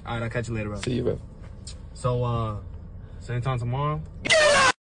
All right, I'll catch you later, bro. See you, bro. So, same time tomorrow? Yeah!